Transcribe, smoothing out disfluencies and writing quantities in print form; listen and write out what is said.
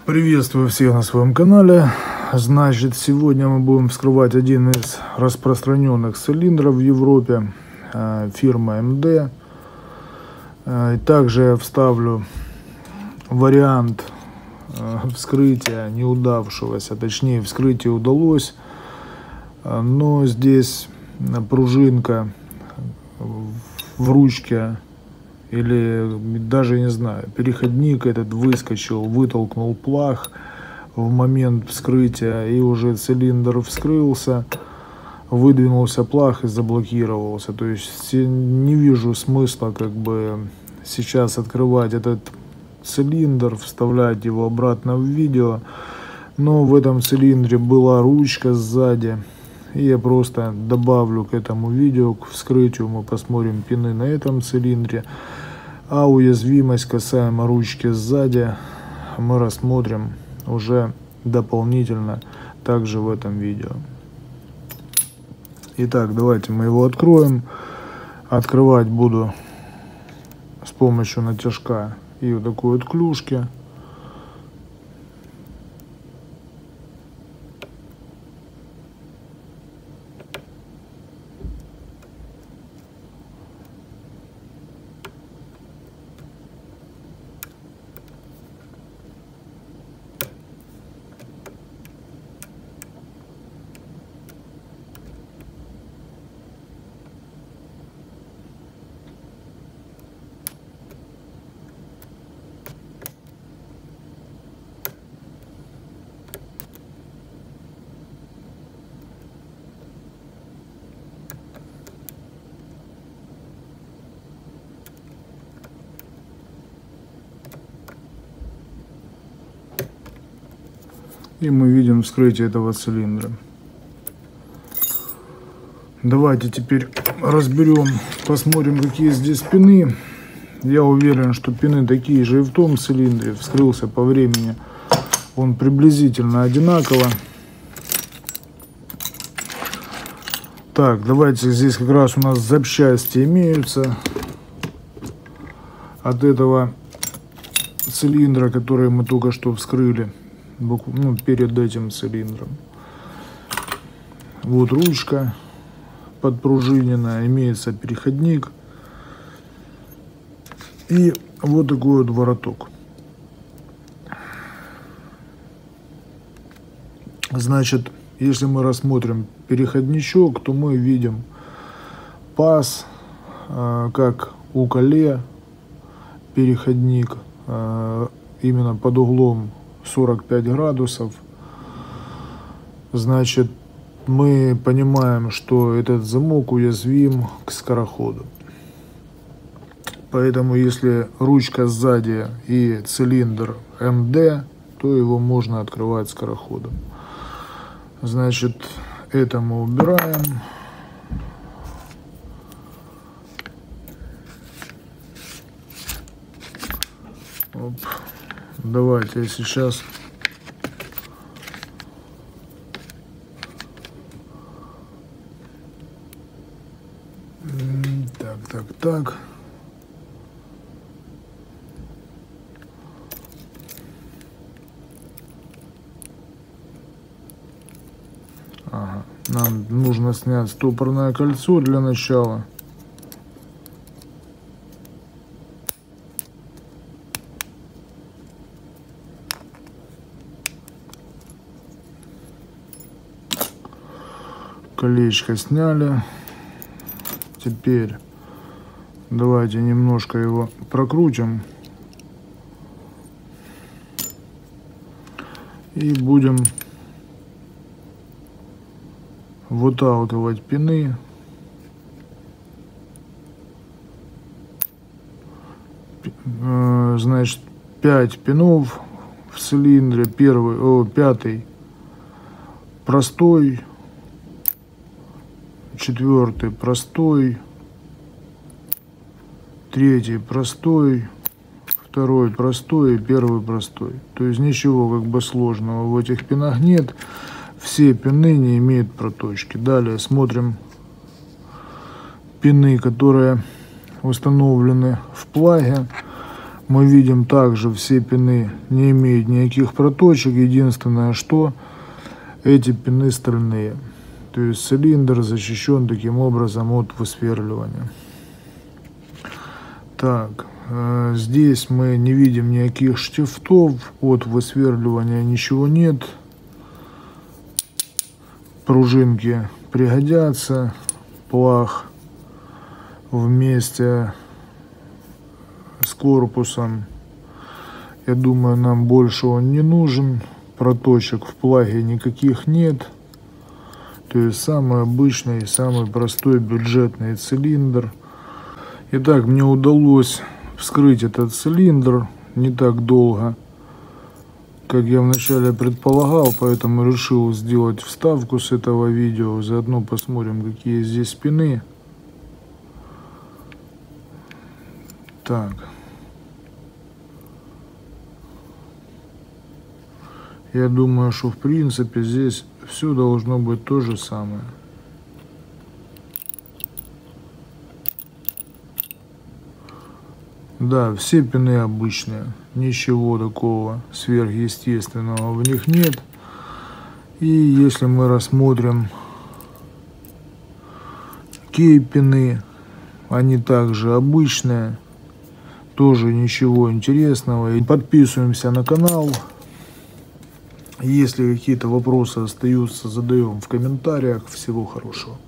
Приветствую всех на своем канале. Значит, сегодня мы будем вскрывать один из распространенных цилиндров в Европе, фирма МД. Также я вставлю вариант вскрытия неудавшегося, точнее вскрытие удалось, но здесь пружинка в ручке, или даже не знаю, переходник этот выскочил, вытолкнул плах в момент вскрытия, и уже цилиндр вскрылся, выдвинулся плах и заблокировался. То есть не вижу смысла сейчас открывать этот цилиндр, вставлять его обратно в видео. Но в этом цилиндре была ручка сзади, и я просто добавлю к этому видео, к вскрытию мы посмотрим пины на этом цилиндре, а уязвимость касаемо ручки сзади мы рассмотрим уже дополнительно также в этом видео. Итак, давайте мы его откроем. Открывать буду с помощью натяжка и вот такой вот клюшки. И мы видим вскрытие этого цилиндра. Давайте теперь разберем, посмотрим, какие здесь пины. Я уверен, что пины такие же и в том цилиндре. Вскрылся по времени он приблизительно одинаково. Так, давайте, здесь как раз у нас запчасти имеются от этого цилиндра, который мы только что вскрыли. Перед этим цилиндром. Вот ручка подпружиненная, имеется переходник и вот такой вот вороток. Значит, если мы рассмотрим переходничок, то мы видим паз, как у коле, переходник именно под углом 45 градусов. Значит, мы понимаем, что этот замок уязвим к скороходу. Поэтому, если ручка сзади и цилиндр МД, то его можно открывать скороходом. Значит, это мы убираем. Оп. Давайте я сейчас так. Ага. Нам нужно снять стопорное кольцо для начала. Колечко сняли. Теперь давайте немножко его прокрутим и будем выталкивать пины. Значит, 5 пинов в цилиндре. Пятый простой, 4-й простой, 3-й простой, 2-й простой и 1-й простой. То есть ничего сложного в этих пинах нет. Все пины не имеют проточки. Далее смотрим пины, которые установлены в плаге. Мы видим также, все пины не имеют никаких проточек. Единственное, что эти пины стальные. То есть цилиндр защищен таким образом от высверливания. Так, здесь мы не видим никаких штифтов, от высверливания ничего нет. Пружинки пригодятся, плах вместе с корпусом. Я думаю, нам больше он не нужен. Проточек в плаге никаких нет. То есть самый обычный, самый простой бюджетный цилиндр. Итак, мне удалось вскрыть этот цилиндр не так долго, как я вначале предполагал, поэтому решил сделать вставку с этого видео. Заодно посмотрим, какие здесь пины. Так. Я думаю, что в принципе здесь все должно быть то же самое. Да, все пины обычные, ничего такого сверхъестественного в них нет. И если мы рассмотрим кей-пины, они также обычные, тоже ничего интересного. И подписываемся на канал. Если какие-то вопросы остаются, задаем в комментариях. Всего хорошего.